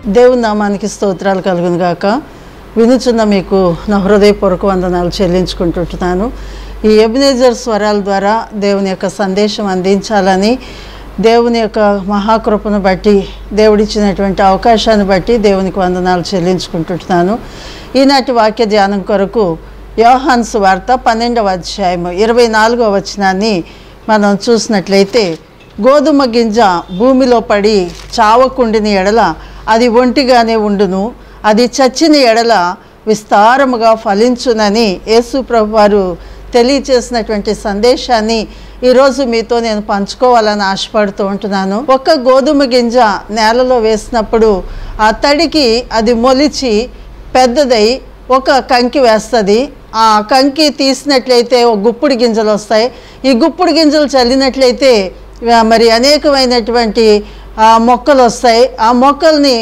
దేవుని నామానికి స్తోత్రాలు కలుగును గాక. వినుచున్న మీకు నా హృదయపూర్వక వందనాలు చెల్లించుకుంటున్నాను. ఈ ఎబెనెజర్ స్వరాల ద్వారా దేవుని యొక్క సందేశం అందించాలని, దేవుని యొక్క మహాకృపను బట్టి, దేవుడిచ్చినటువంటి అవకాశాన్ని బట్టి దేవునికి వందనాలు చెల్లించుకుంటున్నాను. ఈనాటి వాక్య ధ్యానం కొరకు యోహాను సువార్త 12వ అధ్యాయము 24వ వచనాన్ని మనం చూసినట్లయితే, గోధుమ గింజ భూమిలో పడి చావకుండిన ఎడల అది ఒంటిగానే ఉండును, అది చచ్చిన ఎడల విస్తారముగా ఫలించునని యేసు ప్రభు వారు తెలియచేసినటువంటి సందేశాన్ని ఈరోజు మీతో నేను పంచుకోవాలని ఆశపడుతూ ఉంటున్నాను. ఒక గోధుమ గింజ నేలలో వేసినప్పుడు ఆ తడికి అది మొలిచి పెద్దదై ఒక కంకి వేస్తుంది. ఆ కంకి తీసినట్లయితే ఒక గుప్పుడు గింజలు వస్తాయి. ఈ గుప్పుడు గింజలు చల్లినట్లయితే మరి అనేకమైనటువంటి మొక్కలు వస్తాయి. ఆ మొక్కల్ని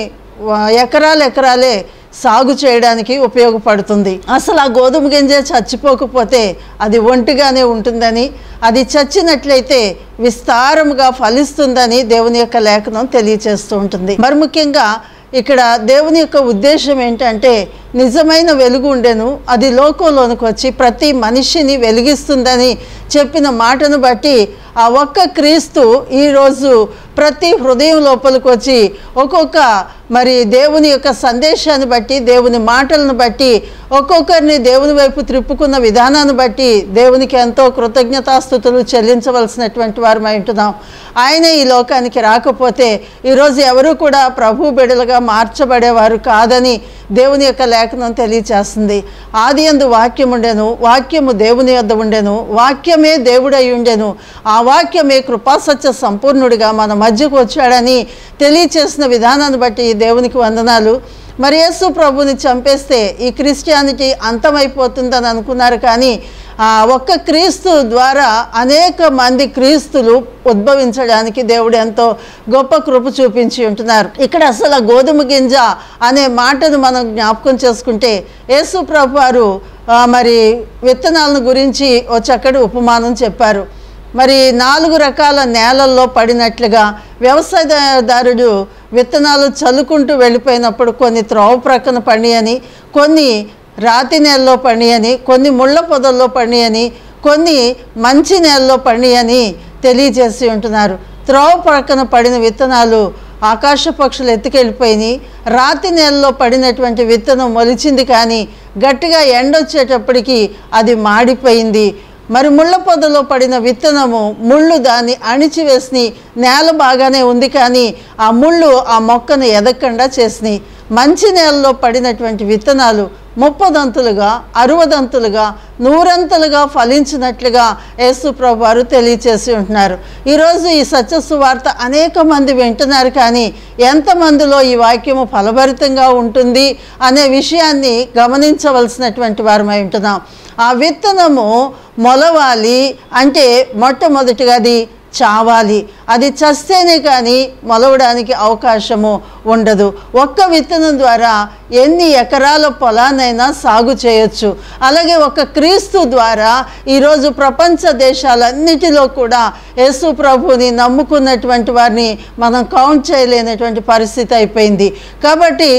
ఎకరాలే సాగు చేయడానికి ఉపయోగపడుతుంది. అసలు ఆ గోధుమ గింజ చచ్చిపోకపోతే అది ఒంటిగానే ఉంటుందని, అది చచ్చినట్లయితే విస్తారముగా ఫలిస్తుందని దేవుని యొక్క లేఖనం తెలియచేస్తూ ఉంటుంది. మరి ముఖ్యంగా ఇక్కడ దేవుని యొక్క ఉద్దేశం ఏంటంటే, నిజమైన వెలుగు ఉండెను, అది లోకంలోనికి వచ్చి ప్రతి మనిషిని వెలిగిస్తుందని చెప్పిన మాటను బట్టి ఆ ఒక్క క్రీస్తు ఈరోజు ప్రతి హృదయం లోపలికి వచ్చి ఒక్కొక్క మరి దేవుని యొక్క సందేశాన్ని బట్టి, దేవుని మాటలను బట్టి, ఒక్కొక్కరిని దేవుని వైపు త్రిప్పుకున్న విధానాన్ని బట్టి దేవునికి ఎంతో కృతజ్ఞతాస్తుతులు చెల్లించవలసినటువంటి వారమై ఉంటున్నాం. ఆయన ఈ లోకానికి రాకపోతే ఈరోజు ఎవరు కూడా ప్రభు బిడ్డలుగా మార్చబడేవారు కాదని దేవుని యొక్క లేఖనం తెలియచేస్తుంది. ఆది యందు వాక్యం ఉండెను, వాక్యము దేవుని యొద్ద ఉండెను, వాక్యమే దేవుడై ఉండెను, ఆ వాక్యమే కృపాసత్య సంపూర్ణుడిగా మన మధ్యకు వచ్చాడని తెలియచేసిన విధానాన్ని బట్టి దేవునికి వందనాలు. మరి యేసు ప్రభుని చంపేస్తే ఈ క్రిస్టియానిటీ అంతమైపోతుందని అనుకున్నారు, కానీ ఒక్క క్రీస్తు ద్వారా అనేక మంది క్రీస్తులు ఉద్భవించడానికి దేవుడు ఎంతో గొప్ప కృప చూపించి ఉంటున్నారు. ఇక్కడ అసలు గోధుమ గింజ అనే మాటను మనం జ్ఞాపకం చేసుకుంటే, యేసు ప్రభు వారు మరి విత్తనాలను గురించి ఓ చక్కటి ఉపమానం చెప్పారు. మరి 4 రకాల నేలల్లో పడినట్లుగా వ్యవసాయదారుడు విత్తనాలు చల్లుకుంటూ వెళ్ళిపోయినప్పుడు కొన్ని త్రోవ ప్రక్కన పడియని, కొన్ని రాతి నేలలో పడియని, కొన్ని ముళ్ళ పొదల్లో పడియని, కొన్ని మంచి నేలలో పడియని తెలియజేసి ఉంటున్నారు. త్రోవ ప్రక్కన పడిన విత్తనాలు ఆకాశ పక్షులు ఎత్తుకెళ్ళిపోయినాయి. రాతి నేలలో పడినటువంటి విత్తనం మొలిచింది, కానీ గట్టిగా ఎండొచ్చేటప్పటికి అది మాడిపోయింది. మరి ముళ్ళ పొదలో పడిన విత్తనము ముళ్ళు దాన్ని అణిచివేసి, నేల బాగానే ఉంది కానీ ఆ ముళ్ళు ఆ మొక్కను ఎదగకుండా చేసినాయి. మంచి నేలలో పడినటువంటి విత్తనాలు 30 దంతులుగా, 60 దంతులుగా, 100 దంతులుగా ఫలించినట్లుగా యేసు ప్రభు వారు తెలియచేసి ఉంటున్నారు. ఈరోజు ఈ సత్య సువార్త అనేక మంది వింటున్నారు, కానీ ఎంతమందిలో ఈ వాక్యము ఫలభరితంగా ఉంటుంది అనే విషయాన్ని గమనించవలసినటువంటి వారమై ఉంటున్నాం. ఆ విత్తనము మొలవాలి అంటే మొట్టమొదటిగా అది చావాలి. అది చస్తేనే కానీ మొలవడానికి అవకాశము ఉండదు. ఒక్క విత్తనం ద్వారా ఎన్ని ఎకరాల పొలానైనా సాగు చేయొచ్చు. అలాగే ఒక క్రీస్తు ద్వారా ఈరోజు ప్రపంచ దేశాలన్నిటిలో కూడా యేసు ప్రభుని నమ్ముకున్నటువంటి వారిని మనం కౌంట్ చేయలేనటువంటి పరిస్థితి అయిపోయింది. కాబట్టి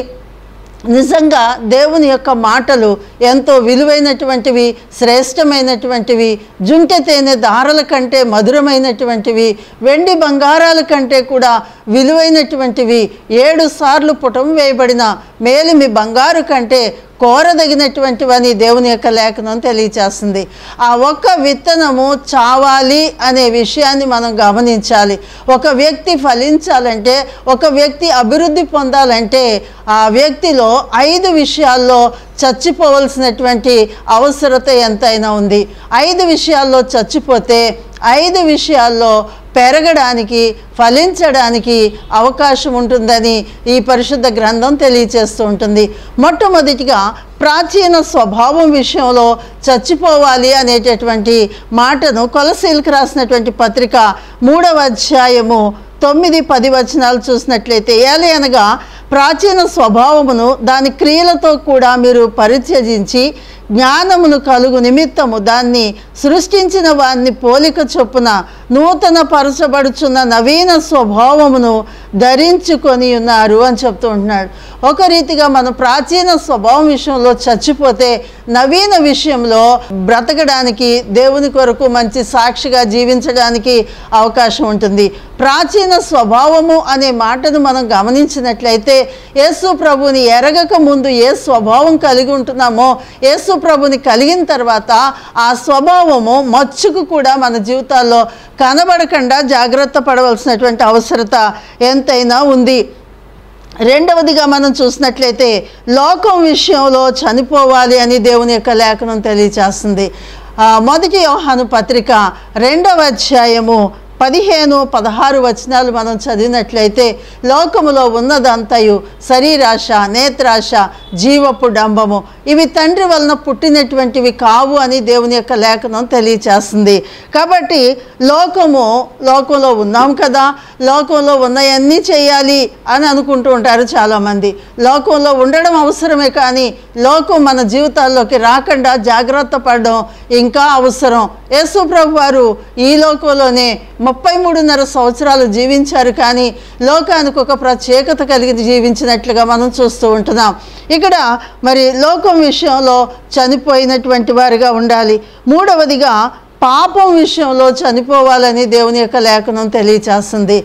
నిజంగా దేవుని యొక్క మాటలు ఎంతో విలువైనటువంటివి, శ్రేష్టమైనటువంటివి, జుంటె తేనె దారల కంటే మధురమైనటువంటివి, వెండి బంగారాల కంటే కూడా విలువైనటువంటివి, 7 సార్లు పుటం వేయబడిన మేలిమి బంగారు కంటే కోరదగినటువంటివని దేవుని యొక్క లేఖనం తెలియచేస్తుంది. ఆ ఒక్క విత్తనము చావాలి అనే విషయాన్ని మనం గమనించాలి. ఒక వ్యక్తి ఫలించాలంటే, ఒక వ్యక్తి అభివృద్ధి పొందాలంటే ఆ వ్యక్తిలో 5 విషయాల్లో చచ్చిపోవలసినటువంటి అవసరత ఎంతైనా ఉంది. 5 విషయాల్లో చచ్చిపోతే 5 విషయాల్లో పెరగడానికి, ఫలించడానికి అవకాశం ఉంటుందని ఈ పరిశుద్ధ గ్రంథం తెలియచేస్తూ ఉంటుంది. మొట్టమొదటిగా ప్రాచీన స్వభావం విషయంలో చచ్చిపోవాలి అనేటటువంటి మాటను కొలసీలకు రాసినటువంటి పత్రిక 3వ అధ్యాయము 9-10 వచనాలు చూసినట్లయితే, ఏలయనగా ప్రాచీన స్వభావమును దాని క్రియలతో కూడా మీరు పరిత్యజించి జ్ఞానమును కలుగు నిమిత్తము దాన్ని సృష్టించిన వారిని పోలిక చొప్పున నూతన పరచబడుచున్న నవీన స్వభావమును ధరించుకొని ఉన్నారు అని చెప్తూ ఉంటున్నాడు. ఒక రీతిగా మనం ప్రాచీన స్వభావం విషయంలో చచ్చిపోతే నవీన విషయంలో బ్రతకడానికి, దేవుని కొరకు మంచి సాక్షిగా జీవించడానికి అవకాశం ఉంటుంది. ప్రాచీన స్వభావము అనే మాటను మనం గమనించినట్లయితే యేసు ప్రభుని ఎరగక ముందు ఏ స్వభావం కలిగి ఉంటున్నామో యేసు ప్రభుని కలిగిన తర్వాత ఆ స్వభావము మచ్చుకు కూడా మన జీవితాల్లో కనబడకుండా జాగ్రత్త పడవలసినటువంటి అవసరత ఎంతైనా ఉంది. రెండవదిగా మనం చూసినట్లయితే లోకం విషయంలో చనిపోవాలి అని దేవుని యొక్క లేఖనం తెలియచేస్తుంది. మొదటి యోహాను పత్రిక 2వ అధ్యాయము 15-16 వచనాలు మనం చదివినట్లయితే లోకములో ఉన్నదంతయు శరీరాశ, నేత్రాశ, జీవపు డంబము ఇవి తండ్రి వలన పుట్టినటువంటివి కావు అని దేవుని యొక్క లేఖనం తెలియచేస్తుంది. కాబట్టి లోకంలో ఉన్నాం కదా, లోకంలో ఉన్నవన్నీ చేయాలి అని అనుకుంటూ ఉంటారు చాలామంది. లోకంలో ఉండడం అవసరమే, కానీ లోకం మన జీవితాల్లోకి రాకుండా జాగ్రత్త పడడం ఇంకా అవసరం. యేసు ప్రభు వారు ఈ లోకంలోనే 33.5 సంవత్సరాలు జీవించారు, కానీ లోకానికి ఒక ప్రత్యేకత కలిగి జీవించినట్లుగా మనం చూస్తూ ఉంటున్నాం. ఇక్కడ మరి లోకం విషయంలో చనిపోయినటువంటి వారిగా ఉండాలి. మూడవదిగా పాపం విషయంలో చనిపోవాలని దేవుని యొక్క లేఖనం తెలియచేస్తుంది.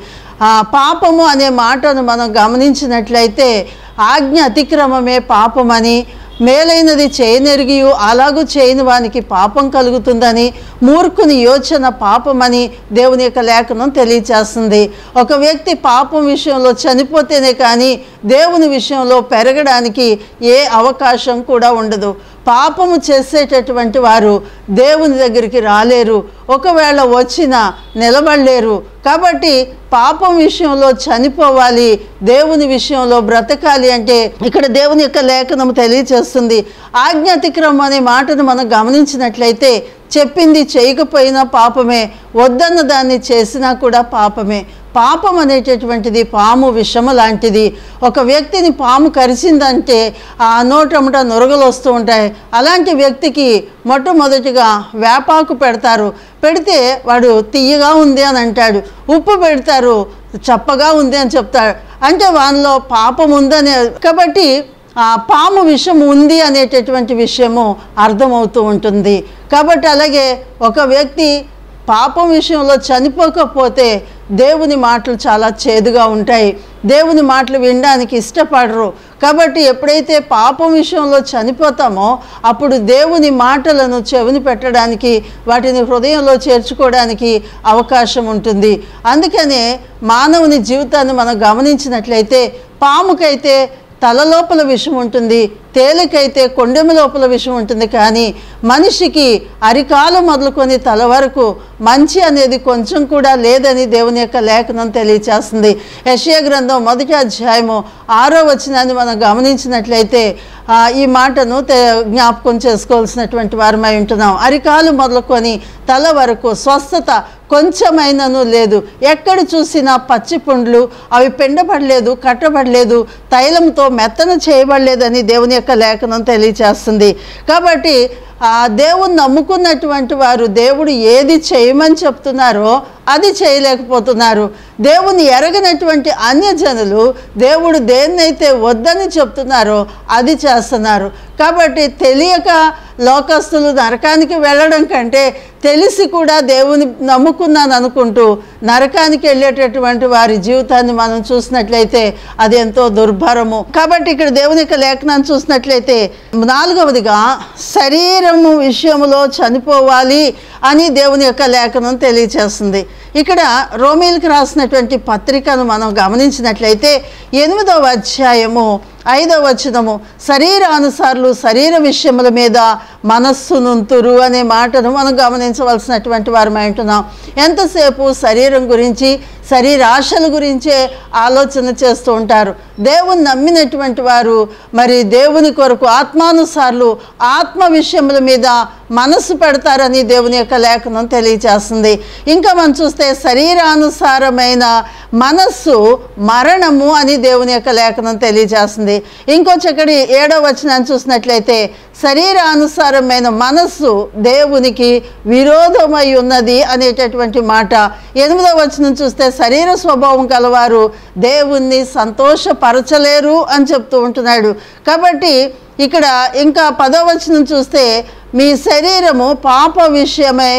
పాపము అనే మాటను మనం గమనించినట్లయితే ఆజ్ఞ అతిక్రమమే పాపమని, మేలైనది చేయనెరిగియు అలాగూ చేయని వానికి పాపం కలుగుతుందని, మూర్ఖుని యోచన పాపమని దేవుని యొక్క లేఖనం తెలియచేస్తుంది. ఒక వ్యక్తి పాపం విషయంలో చనిపోతేనే కానీ దేవుని విషయంలో పెరగడానికి ఏ అవకాశం కూడా ఉండదు. పాపము చేసేటటువంటి వారు దేవుని దగ్గరికి రాలేరు, ఒకవేళ వచ్చినా నిలబడలేరు. కాబట్టి పాపం విషయంలో చనిపోవాలి, దేవుని విషయంలో బ్రతకాలి అంటే ఇక్కడ దేవుని యొక్క లేఖనం తెలియచేస్తుంది. ఆజ్ఞాతిక్రమం అనే మాటను మనం గమనించినట్లయితే చెప్పింది చేయకపోయినా పాపమే, వద్దన్న దాన్ని చేసినా కూడా పాపమే. పాపం అనేటటువంటిది పాము విషము లాంటిది. ఒక వ్యక్తిని పాము కరిచిందంటే ఆ నోటముట నొరగలు వస్తూ ఉంటాయి. అలాంటి వ్యక్తికి మొట్టమొదటిగా వేపాకు పెడతారు, పెడితే వాడు తియ్యగా ఉంది అని అంటాడు. ఉప్పు పెడతారు, చప్పగా ఉంది అని చెప్తాడు. అంటే వానిలో పాపం ఉందనే, కాబట్టి ఆ పాము విషం ఉంది అనేటటువంటి విషయము అర్థమవుతూ ఉంటుంది. కాబట్టి అలాగే ఒక వ్యక్తి పాపం విషయంలో చనిపోకపోతే దేవుని మాటలు చాలా చేదుగా ఉంటాయి, దేవుని మాటలు వినడానికి ఇష్టపడరు. కాబట్టి ఎప్పుడైతే పాపం విషయంలో చనిపోతామో అప్పుడు దేవుని మాటలను చెవిని పెట్టడానికి, వాటిని హృదయంలో చేర్చుకోవడానికి అవకాశం ఉంటుంది. అందుకనే మానవుని జీవితాన్ని మనం గమనించినట్లయితే పాముకైతే తల లోపల విషం ఉంటుంది, తేలికైతే కొండెము లోపల విషం ఉంటుంది, కానీ మనిషికి అరికాలు మొదలుకొని తల వరకు మంచి అనేది కొంచెం కూడా లేదని దేవుని యొక్క లేఖనం తెలియచేస్తుంది. యెషయా గ్రంథం 1వ అధ్యాయము 6వ వచనాన్ని మనం గమనించినట్లయితే ఈ మాటను జ్ఞాపకం చేసుకోవాల్సినటువంటి వారమై ఉంటున్నాం. అరికాలు మొదలుకొని తల వరకు స్వస్థత కొంచెమైనను లేదు. ఎక్కడ చూసినా పచ్చి పుండ్లు, అవి పెండబడలేదు, కట్టబడలేదు, తైలంతో మెత్తన చేయబడలేదని దేవుని యొక్క లేఖనం తెలియచేస్తుంది. కాబట్టి దేవుని నమ్ముకున్నటువంటి వారు దేవుడు ఏది చేయమని చెప్తున్నారో అది చేయలేకపోతున్నారు. దేవుని ఎరగనటువంటి అన్యజనులు దేవుడు దేన్నైతే వద్దని చెప్తున్నారో అది చేస్తున్నారు. కాబట్టి తెలియక లోకస్తులు నరకానికి వెళ్ళడం కంటే తెలిసి కూడా దేవుని నమ్ముకున్నాను అనుకుంటూ నరకానికి వెళ్ళేటటువంటి వారి జీవితాన్ని మనం చూసినట్లయితే అది ఎంతో దుర్భరము. కాబట్టి ఇక్కడ దేవుని యొక్క లేఖనాన్ని చూసినట్లయితే 4వదిగా శరీరము విషయంలో చనిపోవాలి అని దేవుని యొక్క లేఖనం తెలియచేస్తుంది. ఇక్కడ రోమీలకు రాసినటువంటి పత్రికను మనం గమనించినట్లయితే 8వ అధ్యాయము 5వ వచనము, శరీరానుసారులు శరీర విషయముల మీద మనస్సునుంతురు అనే మాటను మనం గమనించవలసినటువంటి వారమై ఉంటున్నాం. ఎంతసేపు శరీరం గురించి, శరీరాశల గురించే ఆలోచన చేస్తూ ఉంటారు. దేవుని నమ్మినటువంటి వారు మరి దేవుని కొరకు ఆత్మానుసారులు ఆత్మ విషయముల మీద మనసు పెడతారని దేవుని యొక్క లేఖనం తెలియచేస్తుంది. ఇంకా మనం చూస్తే శరీరానుసారమైన మనస్సు మరణము అని దేవుని యొక్క లేఖనం తెలియజేస్తుంది. ఇంకో చక్కటి 7వ వచనాన్ని చూసినట్లయితే శరీరానుసారమైన మనస్సు దేవునికి విరోధమై ఉన్నది అనేటటువంటి మాట. 8వ వచనం చూస్తే శరీర స్వభావం కలవారు దేవుణ్ణి సంతోషపరచలేరు అని చెప్తూ ఉంటున్నాడు. కాబట్టి ఇక్కడ ఇంకా 10వ వచనం చూస్తే మీ శరీరము పాప విషయమై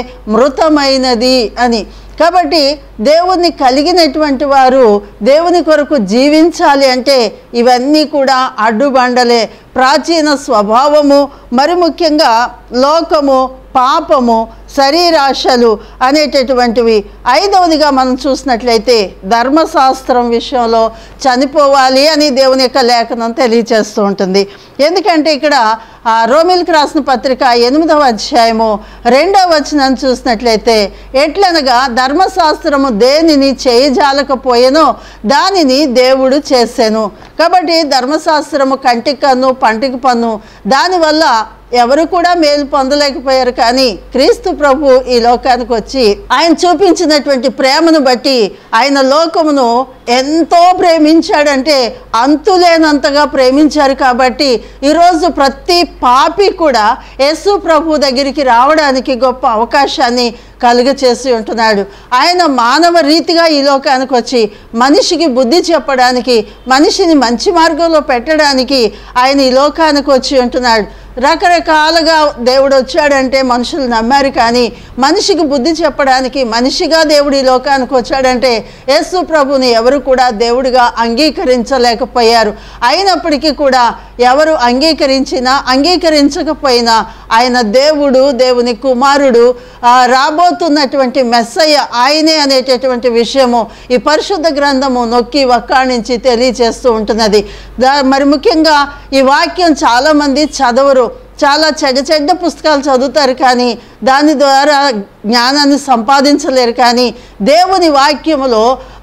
మృతమైనది అని. కాబట్టి దేవుణ్ణి కలిగినటువంటి వారు దేవుని కొరకు జీవించాలి అంటే ఇవన్నీ కూడా అడ్డుబండలే. ప్రాచీన స్వభావము, మరి ముఖ్యంగా లోకము, పాపము, శరీరాశలు అనేటటువంటివి. 5వదిగా మనం చూసినట్లయితే ధర్మశాస్త్రం విషయంలో చనిపోవాలి అని దేవుని యొక్క లేఖనం తెలియచేస్తూ ఉంటుంది. ఎందుకంటే ఇక్కడ రోమిల్కి రాసిన పత్రిక 8వ అధ్యాయము 2వ వచనాన్ని చూసినట్లయితే ఎట్లనగా ధర్మశాస్త్రము దేనిని చేయజాలకపోయేనో దానిని దేవుడు చేసెను. కాబట్టి ధర్మశాస్త్రము కంటికి కన్ను పంటికి పన్ను, దానివల్ల ఎవరు కూడా మేలు పొందలేకపోయారు. కానీ క్రీస్తు ప్రభు ఈ లోకానికి వచ్చి ఆయన చూపించినటువంటి ప్రేమను బట్టి ఆయన లోకమును ఎంతో ప్రేమించాడంటే అంతులేనంతగా ప్రేమించారు. కాబట్టి ఈరోజు ప్రతి పాపి కూడా యేసు ప్రభు దగ్గరికి రావడానికి గొప్ప అవకాశాన్ని కలుగచేసి ఉంటున్నాడు. ఆయన మానవ రీతిగా ఈ లోకానికి వచ్చి మనిషికి బుద్ధి చెప్పడానికి, మనిషిని మంచి మార్గంలో పెట్టడానికి ఆయన ఈ లోకానికి వచ్చి ఉంటున్నాడు. రకరకాలుగా దేవుడు వచ్చాడంటే మనుషులు నమ్మారు. కానీ మనిషికి బుద్ధి చెప్పడానికి మనిషిగా దేవుడు ఈ లోకానికి వచ్చాడంటే యేసు ప్రభుని ఎవరు కూడా దేవుడిగా అంగీకరించలేకపోయారు. అయినప్పటికీ కూడా ఎవరు అంగీకరించినా అంగీకరించకపోయినా ఆయన దేవుడు, దేవుని కుమారుడు, రాబోతున్నటువంటి మెస్సయ్య ఆయనే అనేటటువంటి విషయము ఈ పరిశుద్ధ గ్రంథము నొక్కి వక్కాణించి తెలియచేస్తూ ఉంటున్నది. మరి ముఖ్యంగా ఈ వాక్యం చాలామంది చదవరు. చాలా చెడ్డ పుస్తకాలు చదువుతారు కానీ దాని ద్వారా జ్ఞానాన్ని సంపాదించలేరు. కానీ దేవుని వాక్యములో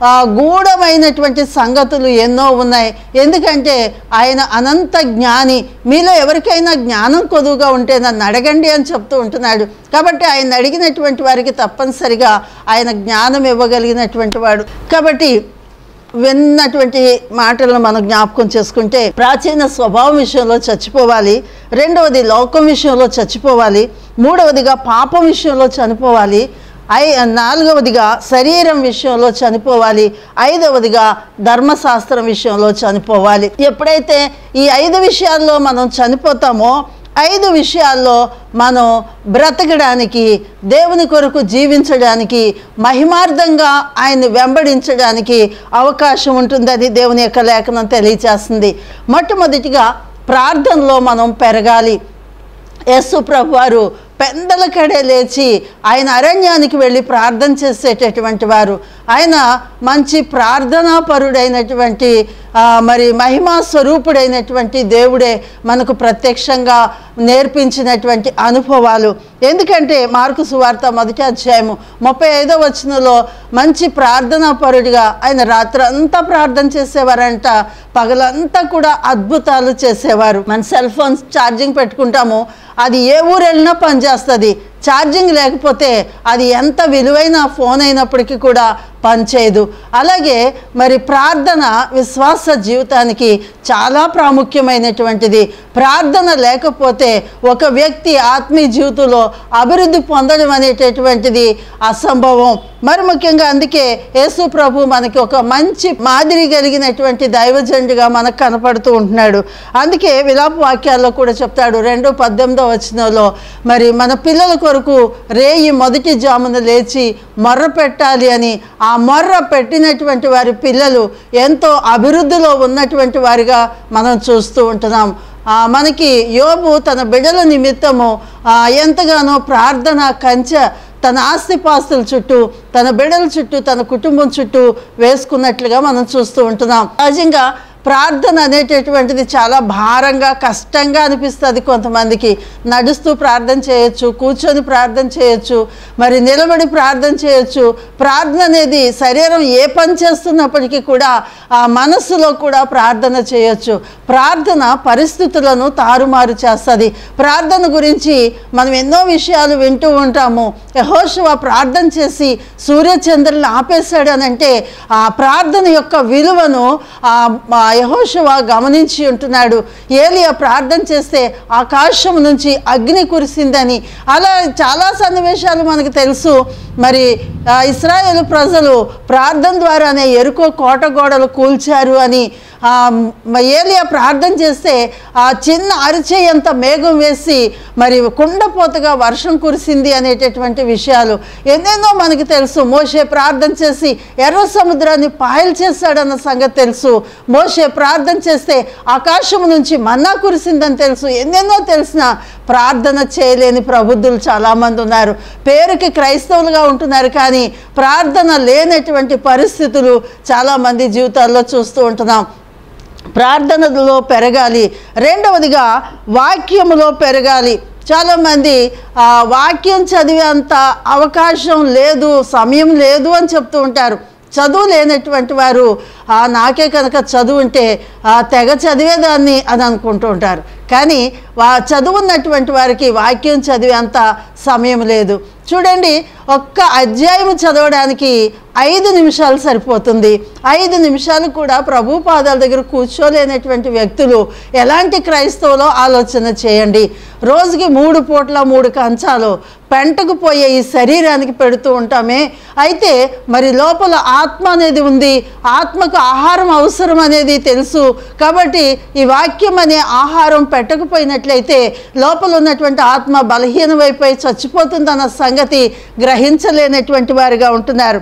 గూఢమైనటువంటి సంగతులు ఎన్నో ఉన్నాయి. ఎందుకంటే ఆయన అనంత జ్ఞాని. మీలో ఎవరికైనా జ్ఞానం కొదువుగా ఉంటే నన్ను అడగండి అని చెప్తూ ఉంటున్నాడు. కాబట్టి ఆయన అడిగినటువంటి వారికి తప్పనిసరిగా ఆయన జ్ఞానం ఇవ్వగలిగినటువంటి వాడు. కాబట్టి విన్నటువంటి మాటలను మనం జ్ఞాపకం చేసుకుంటే ప్రాచీన స్వభావం విషయంలో చచ్చిపోవాలి, 2వది లోకం విషయంలో చచ్చిపోవాలి, 3వదిగా పాపం విషయంలో చనిపోవాలి, 4వదిగా శరీరం విషయంలో చనిపోవాలి, 5వదిగా ధర్మశాస్త్రం విషయంలో చనిపోవాలి. ఎప్పుడైతే ఈ 5 విషయాల్లో మనం చనిపోతామో 5 విషయాల్లో మనం బ్రతకడానికి, దేవుని కొరకు జీవించడానికి, మహిమార్థంగా ఆయన్ని వెంబడించడానికి అవకాశం ఉంటుందని దేవుని యొక్క లేఖనం తెలియచేస్తుంది. మొట్టమొదటిగా ప్రార్థనలో మనం పెరగాలి. యేసు ప్రభు వారు పెందలకడే లేచి ఆయన అరణ్యానికి వెళ్ళి ప్రార్థన చేసేటటువంటి వారు. ఆయన మంచి ప్రార్థనాపరుడైనటువంటి మరి మహిమా స్వరూపుడైనటువంటి దేవుడే మనకు ప్రత్యక్షంగా నేర్పించినటువంటి అనుభవాలు. ఎందుకంటే మార్కు సువార్త 1వ అధ్యాయము 35వ వచనంలో మంచి ప్రార్థనాపరుడిగా ఆయన రాత్రంతా ప్రార్థన చేసేవారంట, పగలంతా కూడా అద్భుతాలు చేసేవారు. మన సెల్ ఫోన్స్ ఛార్జింగ్ పెట్టుకుంటాము, అది ఏ ఊరు వెళ్ళినా పనిచేస్తుంది. ఛార్జింగ్ లేకపోతే అది ఎంత విలువైన ఫోన్ అయినప్పటికీ కూడా పనిచేయదు. అలాగే మరి ప్రార్థన విశ్వాస జీవితానికి చాలా ప్రాముఖ్యమైనటువంటిది. ప్రార్థన లేకపోతే ఒక వ్యక్తి ఆత్మీయ జీవితంలో అభివృద్ధి పొందడం అనేటటువంటిది అసంభవం. మరి ముఖ్యంగా అందుకే యేసు ప్రభు మనకి ఒక మంచి మాదిరి కలిగినటువంటి దైవజనుడిగా మనకు కనపడుతూ ఉంటున్నాడు. అందుకే విలాప వాక్యాల్లో కూడా చెప్తాడు 2:18 వచనంలో మరి మన పిల్లల కొరకు రేయి మొదటి జామున లేచి మొర్ర పెట్టాలి అని. ఆ మొర్ర పెట్టినటువంటి వారి పిల్లలు ఎంతో అభివృద్ధిలో ఉన్నటువంటి వారిగా మనం చూస్తూ ఉంటున్నాం. మనకి యోబు తన బిడ్డల నిమిత్తము ఎంతగానో ప్రార్థన కంచె తన ఆస్తిపాస్తుల చుట్టూ, తన బిడ్డల చుట్టూ, తన కుటుంబం చుట్టూ వేసుకున్నట్లుగా మనం చూస్తూ ఉంటున్నాం. సహజంగా ప్రార్థన అనేటటువంటిది చాలా భారంగా కష్టంగా అనిపిస్తుంది కొంతమందికి. నడుస్తూ ప్రార్థన చేయొచ్చు, కూర్చొని ప్రార్థన చేయొచ్చు, మరి నిలబడి ప్రార్థన చేయొచ్చు. ప్రార్థన అనేది శరీరం ఏ పని చేస్తున్నప్పటికీ కూడా ఆ మనస్సులో కూడా ప్రార్థన చేయొచ్చు. ప్రార్థన పరిస్థితులను తారుమారు చేస్తుంది. ప్రార్థన గురించి మనం ఎన్నో విషయాలు వింటూ ఉంటాము. యెహోషువ ప్రార్థన చేసి సూర్యచంద్రులను ఆపేశాడు అని అంటే ఆ ప్రార్థన యొక్క విలువను యెహోషువ గమనించి ఉంటున్నాడు. ఏలియా ప్రార్థన చేస్తే ఆకాశం నుంచి అగ్ని కురిసిందని, అలా చాలా సన్నివేశాలు మనకు తెలుసు. మరి ఇశ్రాయేలు ప్రజలు ప్రార్థన ద్వారానే యెరికో కోట గోడలు కూల్చారు అని, ఏలియా ప్రార్థన చేస్తే ఆ చిన్న అరిచేయంత మేఘం వేసి మరి కుండపోతగా వర్షం కురిసింది అనేటటువంటి విషయాలు ఎన్నెన్నో మనకు తెలుసు. మోషే ప్రార్థన చేసి ఎర్ర సముద్రాన్ని పాయలు చేశాడన్న సంగతి తెలుసు. మోషే ప్రార్థన చేస్తే ఆకాశం నుంచి మన్నా కురిసిందని తెలుసు. ఎన్నెన్నో తెలిసిన ప్రార్థన చేయలేని ప్రబుద్ధులు చాలామంది ఉన్నారు. పేరుకి క్రైస్తవులుగా ఉంటున్నారు, కానీ ప్రార్థన లేనటువంటి పరిస్థితులు చాలామంది జీవితాల్లో చూస్తూ ఉంటున్నాం. ప్రార్థనలో పెరగాలి. రెండవదిగా వాక్యములో పెరగాలి. చాలామంది వాక్యం చదివేంత అవకాశం లేదు, సమయం లేదు అని చెప్తూ ఉంటారు. చదువు లేనటువంటి వారు నాకే కనుక చదువు ఉంటే తెగ చదివేదాన్ని అని అనుకుంటూ ఉంటారు. కానీ చదువున్నటువంటి వారికి వాక్యం చదివేంత సమయం లేదు. చూడండి, ఒక్క అధ్యాయం చదవడానికి 5 నిమిషాలు సరిపోతుంది. 5 నిమిషాలు కూడా ప్రభు పాదాల దగ్గర కూర్చోలేనటువంటి వ్యక్తులు ఎలాంటి క్రైస్తవులో ఆలోచన చేయండి. రోజుకి 3 పూట్ల 3 కంచాలు పెంటకు పోయే ఈ శరీరానికి పెడుతూ ఉంటామే. అయితే మరి లోపల ఆత్మ అనేది ఉంది, ఆత్మకు ఆహారం అవసరం అనేది తెలుసు. కాబట్టి ఈ వాక్యం అనే ఆహారం పెట్టకపోయినట్లయితే లోపల ఉన్నటువంటి ఆత్మ బలహీనమైపోయి చచ్చిపోతుందన్న సంగతి గ్రహించలేనటువంటి వారిగా ఉంటున్నారు.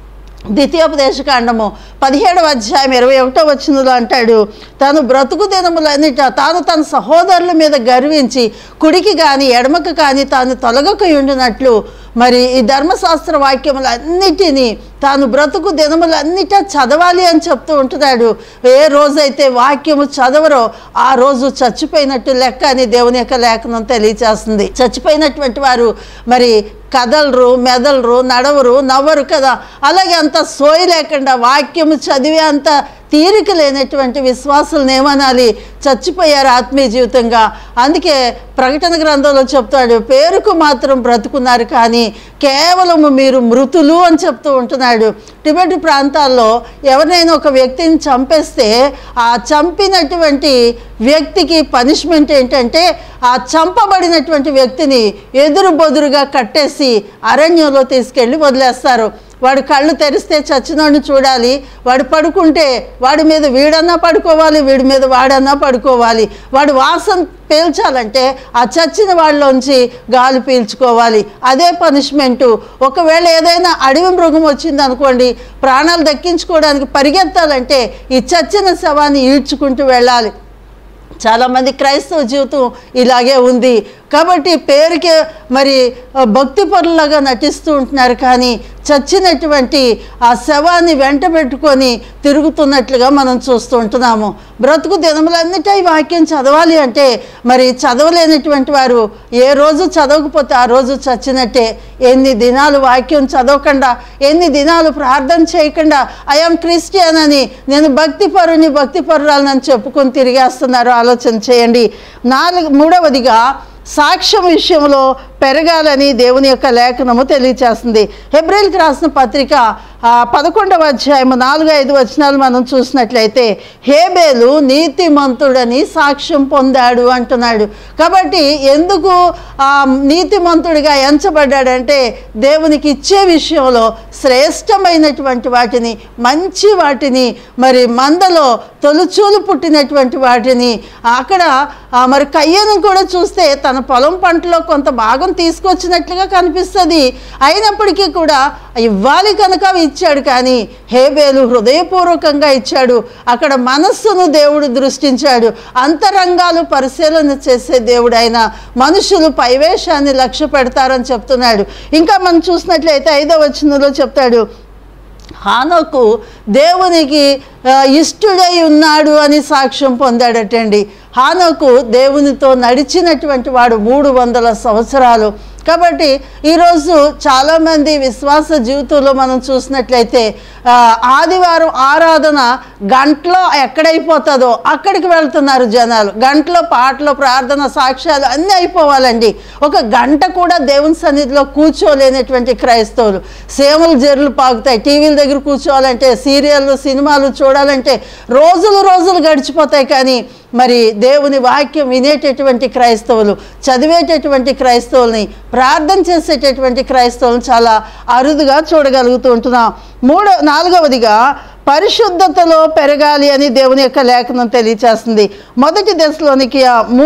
ద్వితీయోపదేశకాండము 17వ అధ్యాయం 21వ వచనంలో అంటాడు, తాను బ్రతుకు దినములన్నిట తాను తన సహోదరుల మీద గర్వించి కుడికి కానీ ఎడమకు కానీ తాను తొలగక ఉండినట్లు మరి ఈ ధర్మశాస్త్ర వాక్యములన్నిటినీ తాను బ్రతుకు దినములన్నిటా చదవాలి అని చెప్తూ ఉంటున్నాడు. ఏ రోజైతే వాక్యము చదవరో ఆ రోజు చచ్చిపోయినట్టు లెక్క అని దేవుని యొక్క లేఖనం తెలియచేస్తుంది. చచ్చిపోయినటువంటి వారు మరి కదలరు, మెదలరు, నడవరు, నవ్వరు కదా. అలాగే అంత సోయి లేకుండా వాక్యము చదివే అంత తీరిక లేనటువంటి విశ్వాసులను ఏమనాలి? చచ్చిపోయారు ఆత్మీయ జీవితంగా. అందుకే ప్రకటన గ్రంథంలో చెప్తాడు, పేరుకు మాత్రం బ్రతుకున్నారు కానీ కేవలము మీరు మృతులు అని చెప్తూ ఉంటున్నాడు. టిబెట్ ప్రాంతాల్లో ఎవరినైనా ఒక వ్యక్తిని చంపేస్తే ఆ చంపినటువంటి వ్యక్తికి పనిష్మెంట్ ఏంటంటే ఆ చంపబడినటువంటి వ్యక్తిని ఎదురు బొదురుగా కట్టేసి అరణ్యంలో తీసుకెళ్ళి వదిలేస్తారు. వాడు కళ్ళు తెరిస్తే చచ్చినోడిని చూడాలి, వాడు పడుకుంటే వాడి మీద వీడన్నా పడుకోవాలి, వీడి మీద వాడన్నా పడుకోవాలి. వాడు వాసన పీల్చాలంటే ఆ చచ్చిన వాళ్ళలోంచి గాలి పీల్చుకోవాలి. అదే పనిష్మెంటు. ఒకవేళ ఏదైనా అడవి మృగం వచ్చింది అనుకోండి, ప్రాణాలు దక్కించుకోవడానికి పరిగెత్తాలంటే ఈ చచ్చిన శవాన్ని ఈడ్చుకుంటూ వెళ్ళాలి. చాలామంది క్రైస్తవ జీవితం ఇలాగే ఉంది. కాబట్టి పేరుకే మరి భక్తి పరులాగా నటిస్తూ ఉంటున్నారు, కానీ చచ్చినటువంటి ఆ శవాన్ని వెంట పెట్టుకొని తిరుగుతున్నట్లుగా మనం చూస్తూ ఉంటున్నాము. బ్రతుకు దినములన్నిటా ఈ వాక్యం చదవాలి అంటే మరి చదవలేనటువంటి వారు ఏ రోజు చదవకపోతే ఆ రోజు చచ్చినట్టే. ఎన్ని దినాలు వాక్యం చదవకుండా, ఎన్ని దినాలు ప్రార్థన చేయకుండా ఐఎమ్ క్రిస్టియన్ అని, నేను భక్తి పరురాలని చెప్పుకొని తిరిగేస్తున్నారు. ఆలోచన చేయండి. మూడవదిగా సాక్ష్యం విషయంలో పెరగాలని దేవుని యొక్క లేఖనము తెలియచేస్తుంది. హెబ్రీయులకు రాసిన పత్రిక 11వ అధ్యాయము 4-5 వచనాలు మనం చూసినట్లయితే హేబేలు నీతిమంతుడని సాక్ష్యం పొందాడు అంటున్నాడు. కాబట్టి ఎందుకు నీతిమంతుడిగా ఎంచబడ్డాడంటే దేవునికి ఇచ్చే విషయంలో శ్రేష్టమైనటువంటి వాటిని, మంచి వాటిని, మరి మందలో తొలుచూలు పుట్టినటువంటి వాటిని, అక్కడ మరి కయ్యను కూడా చూస్తే తన పొలం పంటలో కొంత భాగం తీసుకొచ్చినట్లుగా కనిపిస్తుంది. అయినప్పటికీ కూడా ఇవ్వాలి కనుక ఇచ్చాడు, కానీ హేబేలు హృదయపూర్వకంగా ఇచ్చాడు. అక్కడ మనస్సును దేవుడు దృష్టించాడు. అంతరంగాలు పరిశీలన చేసే దేవుడు ఆయన. మనుషులు పైవేషాన్ని లక్ష్య పెడతారని చెప్తున్నాడు. ఇంకా మనం చూసినట్లయితే 5వ వచనంలో చెప్తాడు, హానోకు దేవునికి ఇష్టుడై ఉన్నాడు అని సాక్ష్యం పొందాడటండి. హానోకు దేవునితో నడిచినటువంటి వాడు 300 సంవత్సరాలు. కాబట్టి ఈరోజు చాలామంది విశ్వాస జీవితంలో మనం చూసినట్లయితే ఆదివారం ఆరాధన గంటలో ఎక్కడైపోతుందో అక్కడికి వెళ్తున్నారు జనాలు. గంటలో పాటలు, ప్రార్థన, సాక్ష్యాలు అన్నీ అయిపోవాలండి. ఒక గంట కూడా దేవుని సన్నిధిలో కూర్చోలేనటువంటి క్రైస్తవులు. సేవలు జర్లు పాకుతాయి. టీవీల దగ్గర కూర్చోవాలంటే, సీరియళ్ళు, సినిమాలు చూడాలంటే రోజులు గడిచిపోతాయి. కానీ మరి దేవుని వాక్యం వినేటటువంటి క్రైస్తవులు, చదివేటటువంటి క్రైస్తవుల్ని, ప్రార్థన చేసేటటువంటి క్రైస్తవులను చాలా అరుదుగా చూడగలుగుతూ ఉంటున్నాం. 4వదిగా పరిశుద్ధతలో పెరగాలి అని దేవుని యొక్క లేఖనం తెలియచేస్తుంది. 1 దశలోనికి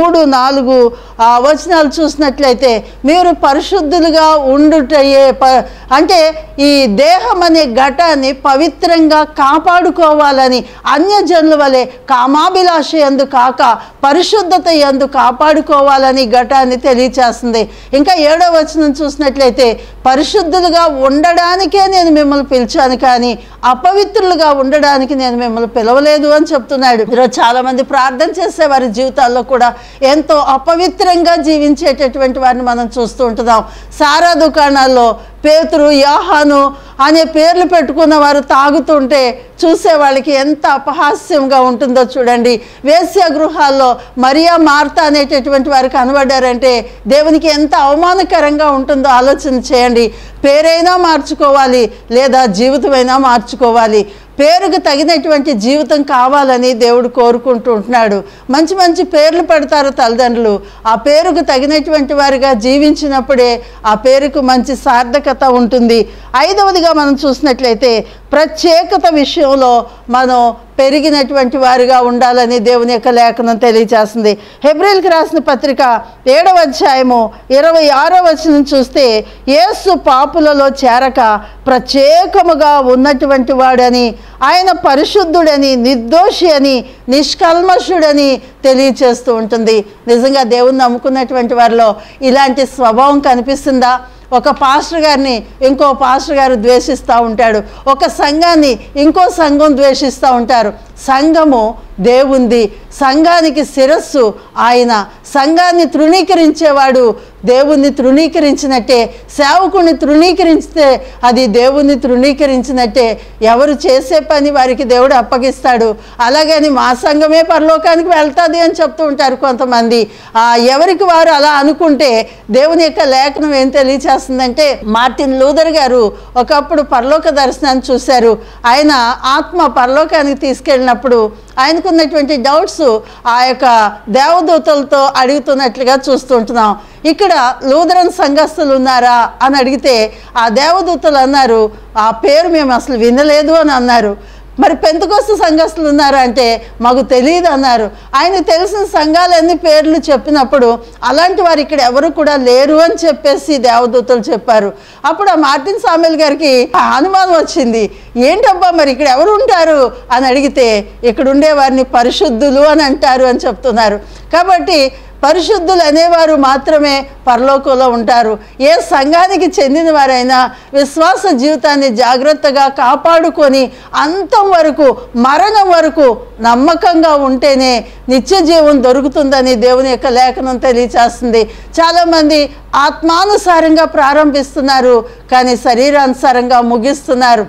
3-4 వచనాలు చూసినట్లయితే మీరు పరిశుద్ధులుగా ఉండుటయే అంటే ఈ దేహం అనే ఘటాన్ని పవిత్రంగా కాపాడుకోవాలని అన్యజనుల వలె కామాభిలాష యందు కాక పరిశుద్ధత యందు కాపాడుకోవాలని ఘటాన్ని తెలియచేస్తుంది. ఇంకా 7వ వచనం చూసినట్లయితే పరిశుద్ధులుగా ఉండడానికే నేను మిమ్మల్ని పిలిచాను, కానీ అపవిత్రులుగా ఉండడానికి నేను మిమ్మల్ని పిలవలేదు అని చెప్తున్నాడు. ఈరోజు చాలామంది ప్రార్థన చేసే వారి జీవితాల్లో కూడా ఎంతో అపవిత్రంగా జీవించేటటువంటి వారిని మనం చూస్తూ ఉంటున్నాం. సారా దుకాణాల్లో పేతురు, యోహాను అనే పేర్లు పెట్టుకున్న వారు తాగుతుంటే చూసే వాళ్ళకి ఎంత అపహాస్యంగా ఉంటుందో చూడండి. వేశ్య గృహాల్లో మరియా, మార్తా అనేటటువంటి వారు కనబడ్డారంటే దేవునికి ఎంత అవమానకరంగా ఉంటుందో ఆలోచన చేయండి. పేరైనా మార్చుకోవాలి, లేదా జీవితమైనా మార్చుకోవాలి. పేరుకు తగినటువంటి జీవితం కావాలని దేవుడు కోరుకుంటూ ఉంటున్నాడు. మంచి మంచి పేర్లు పెడతారు తల్లిదండ్రులు. ఆ పేరుకు తగినటువంటి వారిగా జీవించినప్పుడే ఆ పేరుకు మంచి సార్థకత ఉంటుంది. 5వదిగా మనం చూసినట్లయితే ప్రత్యేకత విషయంలో మనం పెరిగినటువంటి వారిగా ఉండాలని దేవుని యొక్క లేఖనం తెలియజేస్తుంది. హెబ్రీయులకు రాసిన పత్రిక 7వ అధ్యాయము 26వ వచనం చూస్తే యేసు పాపులలో చేరక ప్రత్యేకముగా ఉన్నటువంటి వాడని, ఆయన పరిశుద్ధుడని, నిర్దోషి అని, నిష్కల్మషుడని తెలియచేస్తూ ఉంటుంది. నిజంగా దేవుని నమ్ముకున్నటువంటి వారిలో ఇలాంటి స్వభావం కనిపిస్తుందా? ఒక పాస్టర్ గారిని ఇంకో పాస్టర్ గారు ద్వేషిస్తూ ఉంటాడు. ఒక సంఘాన్ని ఇంకో సంఘం ద్వేషిస్తూ ఉంటారు. సంఘము దేవుంది, సంఘానికి శిరస్సు ఆయన. సంఘాన్ని తృణీకరించేవాడు దేవుణ్ణి తృణీకరించినట్టే, సేవకుని తృణీకరిస్తే అది దేవుణ్ణి తృణీకరించినట్టే. ఎవరు చేసే పని వారికి దేవుడు అప్పగిస్తాడు. అలాగని మా సంఘమే పరలోకానికి వెళ్తుంది అని చెప్తూ ఉంటారు కొంతమంది. ఎవరికి వారు అలా అనుకుంటే దేవుని యొక్క లేఖనం ఏం తెలియచేస్తుందంటే, మార్టిన్ లూథర్ గారు ఒకప్పుడు పరలోక దర్శనాన్ని చూశారు. ఆయన ఆత్మ పరలోకానికి తీసుకెళ్ళినప్పుడు ఆయనకున్నటువంటి డౌట్స్ ఆ యొక్క దేవదూతలతో అడుగుతున్నట్లుగా చూస్తుంటున్నాం. ఇక్కడ లూథరన్ సంఘస్థులు ఉన్నారా అని అడిగితే ఆ దేవదూతలు అన్నారు, ఆ పేరు మేము అసలు వినలేదు అని అన్నారు. మరి పెంతెకోస్తు సంఘస్థులు ఉన్నారా అంటే మాకు తెలియదు అన్నారు. ఆయన తెలిసిన సంఘాలన్నీ పేర్లు చెప్పినప్పుడు అలాంటి వారు ఇక్కడ ఎవరు కూడా లేరు అని చెప్పేసి దేవదూతలు చెప్పారు. అప్పుడు ఆ మార్టిన్ సామ్యూయల్ గారికి అనుమానం వచ్చింది. ఏంటబ్బా మరి ఇక్కడ ఎవరు ఉంటారు అని అడిగితే ఇక్కడ ఉండేవారిని పరిశుద్ధులు అని అంటారు అని చెప్తున్నారు. కాబట్టి పరిశుద్ధులు అనేవారు మాత్రమే పరలోకంలో ఉంటారు. ఏ సంఘానికి చెందిన వారైనా విశ్వాస జీవితాన్ని జాగ్రత్తగా కాపాడుకొని అంతం వరకు, మరణం వరకు నమ్మకంగా ఉంటేనే నిత్య జీవం దొరుకుతుందని దేవుని యొక్క లేఖనం తెలియచేస్తుంది. చాలామంది ఆత్మానుసారంగా ప్రారంభిస్తున్నారు, కానీ శరీరానుసారంగా ముగిస్తున్నారు.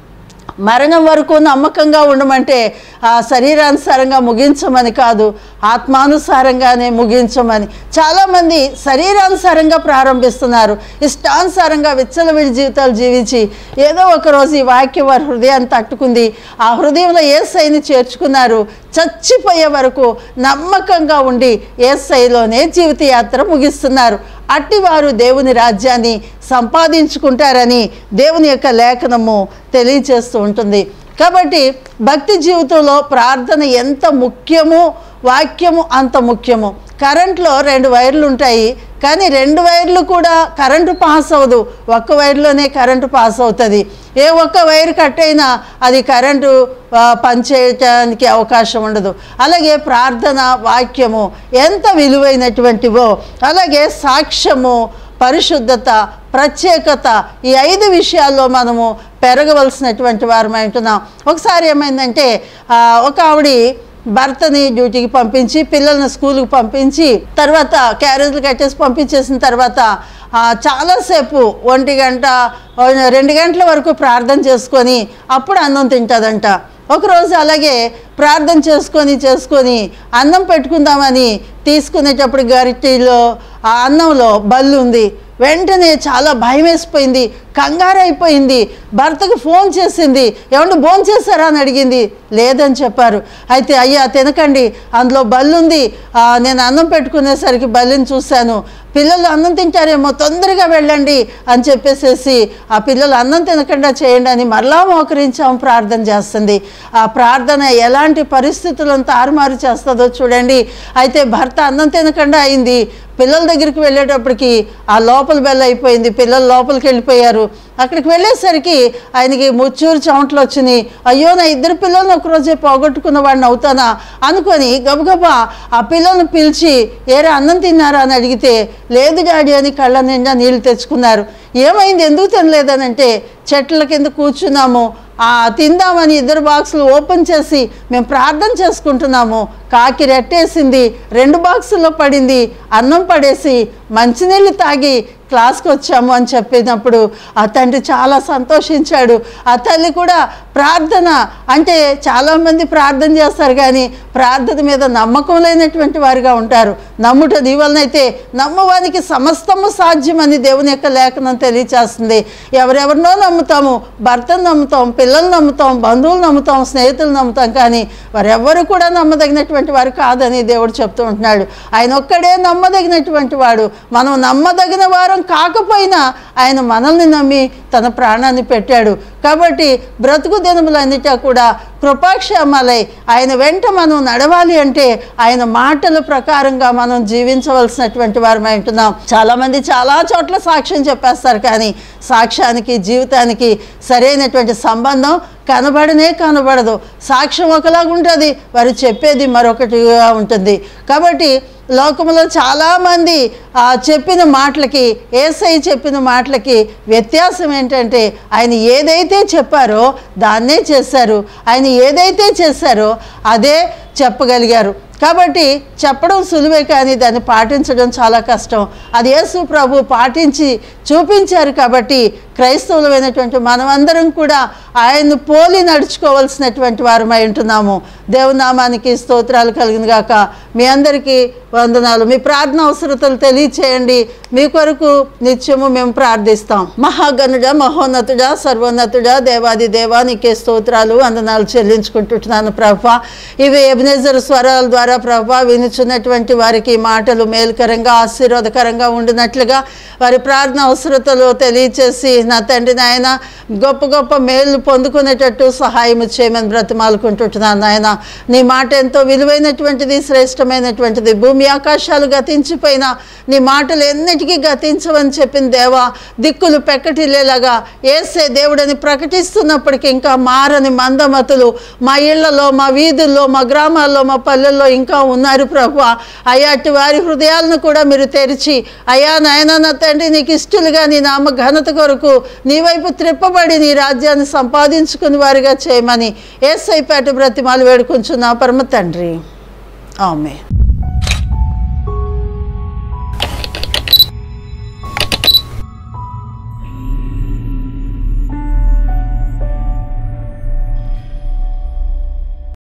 మరణం వరకు నమ్మకంగా ఉండమంటే ఆ శరీరానుసారంగా ముగించమని కాదు, ఆత్మానుసారంగానే ముగించమని. చాలామంది శరీరానుసారంగా ప్రారంభిస్తున్నారు. ఇష్టానుసారంగా విచ్చలవిడి జీవితాలు జీవించి ఏదో ఒకరోజు ఈ వాక్యం వారి హృదయాన్ని తట్టుకుంది. ఆ హృదయంలో యేసయ్యని చేర్చుకున్నారు. చచ్చిపోయే వరకు నమ్మకంగా ఉండి యేసయ్యలోనే జీవితయాత్ర ముగిస్తున్నారు. అట్టివారు దేవుని రాజ్యాన్ని సంపాదించుకుంటారని దేవుని యొక్క లేఖనము తెలియచేస్తూ ఉంటుంది. కాబట్టి భక్తి జీవితంలో ప్రార్థన ఎంత ముఖ్యమో వాక్యము అంత ముఖ్యము. కరెంట్లో 2 వైర్లు ఉంటాయి, కానీ 2 వైర్లు కూడా కరెంటు పాస్ అవ్వదు. ఒక్క వైర్లోనే కరెంటు పాస్ అవుతుంది. ఏ ఒక్క వైర్ కట్ అయినా అది కరెంటు పనిచేయటానికి అవకాశం ఉండదు. అలాగే ప్రార్థన, వాక్యము ఎంత విలువైనటువంటివో, అలాగే సాక్ష్యము, పరిశుద్ధత, ప్రత్యేకత, ఈ 5 విషయాల్లో మనము పెరగవలసినటువంటి వారమై ఉంటున్నాం. ఒకసారి ఏమైందంటే ఒక ఆవిడ భర్తని డ్యూటీకి పంపించి పిల్లల్ని స్కూల్కి పంపించి తర్వాత క్యారేజ్లు కట్టేసి పంపించేసిన తర్వాత చాలాసేపు 1 గంట 2 గంటల వరకు ప్రార్థన చేసుకొని అప్పుడు అన్నం తింటుందంట. ఒకరోజు అలాగే ప్రార్థన చేసుకొని అన్నం పెట్టుకుందామని తీసుకునేటప్పుడు గరిటెలో ఆ అన్నంలో బల్లు ఉంది. వెంటనే చాలా భయం వేసిపోయింది, కంగారు అయిపోయింది. భర్తకు ఫోన్ చేసింది, ఏమంటే భోజనం చేశారా అని అడిగింది. లేదని చెప్పారు. అయితే అయ్యా తినకండి, అందులో బల్లుంది, నేను అన్నం పెట్టుకునేసరికి బల్లిని చూశాను, పిల్లలు అన్నం తింటారేమో, తొందరగా వెళ్ళండి అని చెప్పేసేసి ఆ పిల్లలు అన్నం తినకుండా చేయండి అని మరలా మోకరించాము. ప్రార్థన చేస్తుంది. ఆ ప్రార్థన ఎలాంటి పరిస్థితులను తారుమారు చేస్తుందో చూడండి. అయితే భర్త అన్నం తినకుండా అయింది. పిల్లల దగ్గరికి వెళ్ళేటప్పటికి ఆ లోపల బెల్ల అయిపోయింది. పిల్లలు లోపలికి వెళ్ళిపోయారు. అక్కడికి వెళ్ళేసరికి ఆయనకి ముచ్చూరు చెమటలు వచ్చినాయి. అయ్యో నా 2 పిల్లలను ఒకరోజే పోగొట్టుకున్న వాడిని అవుతానా అనుకొని గబగబా ఆ పిల్లలను పిలిచి ఏరా అన్నం తిన్నారా అని అడిగితే లేదు డాడీ అని కళ్ళ నిండా నీళ్ళు తెచ్చుకున్నారు. ఏమైంది, ఎందుకు తినలేదనంటే చెట్ల కింద కూర్చున్నాము, తిందామని 2 బాక్సులు ఓపెన్ చేసి మేము ప్రార్థన చేసుకుంటున్నాము, కాకి రెట్టేసింది, 2 బాక్సుల్లో పడింది, అన్నం పడేసి మంచినీళ్ళు తాగి క్లాస్కి వచ్చాము అని చెప్పినప్పుడు ఆ తండ్రి చాలా సంతోషించాడు. ఆ తల్లి కూడా ప్రార్థన అంటే చాలామంది ప్రార్థన చేస్తారు కానీ ప్రార్థన మీద నమ్మకం లేనటువంటి వారిగా ఉంటారు. నమ్ముట నీ వలనైతే నమ్మవానికి సమస్తము సాధ్యమని దేవుని యొక్క లేఖనం తెలియచేస్తుంది. ఎవరెవరినో నమ్ముతాము, భర్తను నమ్ముతాం, పిల్లలు నమ్ముతాం, బంధువులు నమ్ముతాం, స్నేహితులు నమ్ముతాం, కానీ వారెవ్వరు కూడా నమ్మదగినటువంటి వారు కాదని దేవుడు చెప్తూ ఉంటున్నాడు. ఆయన ఒక్కడే నమ్మదగినటువంటి వాడు. మనం నమ్మదగిన వారం కాకపోయినా ఆయన మనల్ని నమ్మి తన ప్రాణాన్ని పెట్టాడు. కాబట్టి బ్రతుకు దినములన్నిటా కూడా కృపాక్షేమాలై ఆయన వెంట మనం నడవాలి అంటే ఆయన మాటల ప్రకారంగా మనం జీవించవలసినటువంటి వారమై ఉంటున్నాం. చాలామంది చాలా చోట్ల సాక్ష్యం చెప్పేస్తారు, కానీ సాక్ష్యానికి జీవితానికి సరైనటువంటి సంబంధం కనబడదు. సాక్ష్యం ఒకలాగా ఉంటుంది, వారు చెప్పేది మరొకటిగా ఉంటుంది. కాబట్టి లోకంలో చాలామంది చెప్పిన మాటలకి, యేసయ్య చెప్పిన మాటలకి వ్యత్యాసం ఏంటంటే ఆయన ఏదైతే చెప్పారో దాన్నే చేశారు. ఆయన ఏదైతే చేశారో అదే చెప్పగలిగారు. కాబట్టి చెప్పడం సులువే, కానీ దాన్ని పాటించడం చాలా కష్టం. అది యేసు ప్రభు పాటించి చూపించారు. కాబట్టి క్రైస్తవులమైనటువంటి మనమందరం కూడా ఆయన్ను పోలి నడుచుకోవాల్సినటువంటి వారమై ఉంటున్నాము. దేవునామానికి స్తోత్రాలు కలిగిన గాక. మీ అందరికీ వందనాలు. మీ ప్రార్థన అవసరతలు తెలియచేయండి. మీ కొరకు నిత్యము మేము ప్రార్థిస్తాం. మహాగణుడ, మహోన్నతుడా, సర్వోన్నతుడా, దేవాది దేవా, నీకే స్తోత్రాలు వందనాలు చెల్లించుకుంటున్నాను ప్రభా. ఇవి ఎబెనెజర్ స్వరాల ద్వారా ప్రభా వినుచున్నటువంటి వారికి మాటలు మేలుకరంగా ఆశీర్వాదకరంగా ఉండినట్లుగా వారి ప్రార్థన అవసరతలు తెలియచేసి నా తండ్రి నాయన గొప్ప గొప్ప మేలు పొందుకునేటట్టు సహాయం చేయమని బ్రతిమాలుకుంటున్నాను నాయన. నీ మాట ఎంతో విలువైనటువంటిది, శ్రేష్టమైనటువంటిది. భూమి ఆకాశాలు గతించిపోయినా నీ మాటలు ఎన్నిటికీ గతించవని చెప్పిన దేవా, దిక్కులు పెక్కటిల్లేలాగా యేసే దేవుడని ప్రకటిస్తున్నప్పటికీ ఇంకా మారని మందమతులు మా ఇళ్లలో, మా వీధుల్లో, మా గ్రామాల్లో, మా పల్లెల్లో ఇంకా ఉన్నారు ప్రభువా. అయాటి వారి హృదయాలను కూడా మీరు తెరిచి అయా నాయన నా తండ్రి నీకు ఇష్టలుగా నీ నామ ఘనత కొరకు నీ వైపు త్రిప్పబడి నీ రాజ్యాన్ని సంపాదించుకుని వారిగా చేయమని యేసయ్య పేట బ్రతిమాలు వేడుకుంటున్నా పరమ తండ్రి. ఆమేన్.